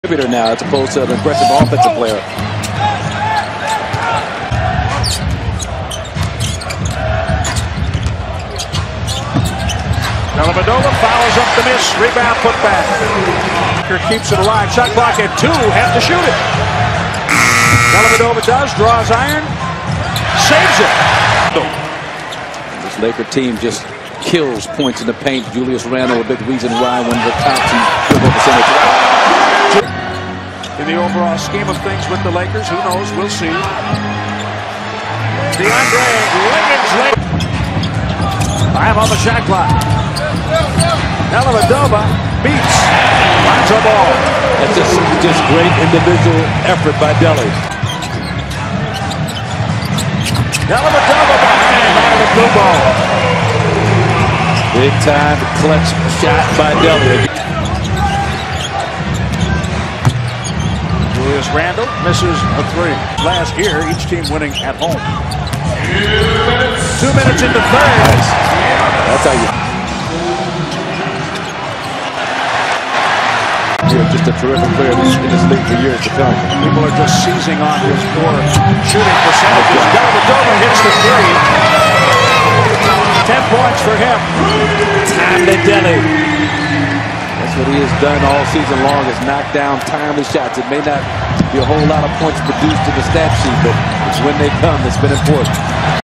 Now as opposed to an aggressive offensive player. Dellavedova follows up the miss. Rebound, put back. Keeps it alive. Shot clock at 2. Have to shoot it. Dellavedova does. Draws iron. Saves it. This Laker team just kills points in the paint. Julius Randle, a big reason why when the Thompson dribble percentage. In the overall scheme of things with the Lakers, who knows? We'll see. DeAndre Wiggins late. Time on the shot clock. Dellavedova beats Lonzo ball. That's just great individual effort by Delly. Dellavedova behind out of the blue ball. Big time clutch shot by Delly. Julius Randle misses a 3. Last year, each team winning at home. 2 minutes into third. Nice. That's how you. You're just a terrific player in this league for years to come. People are just seizing on his poor shooting percentages. Dellavedova hits the 3. 10 points for him. Time to Delly. That's what he has done all season long, is knock down timely shots. It may not be a whole lot of points produced in the stat sheet, but it's when they come that's been important.